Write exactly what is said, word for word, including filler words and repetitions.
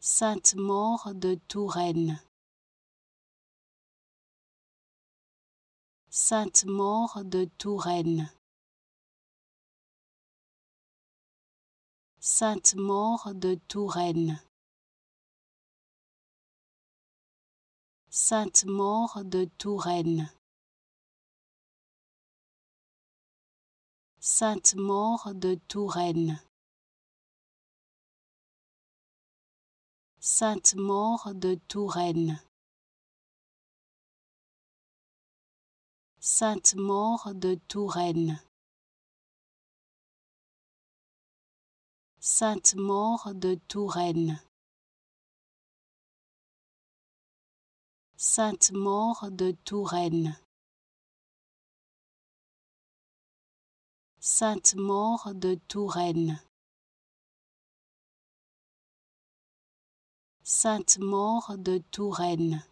Sainte-Maure de Touraine. Sainte-Maure de Touraine. Sainte-Maure de Touraine. Sainte-Maure de Touraine. Sainte-Maure de Touraine. Sainte-Maure de Touraine. Sainte-Maure de Touraine. Sainte-Maure de Touraine. Sainte-Maure de Touraine. Sainte-Maure de Touraine. Sainte-Maure de Touraine.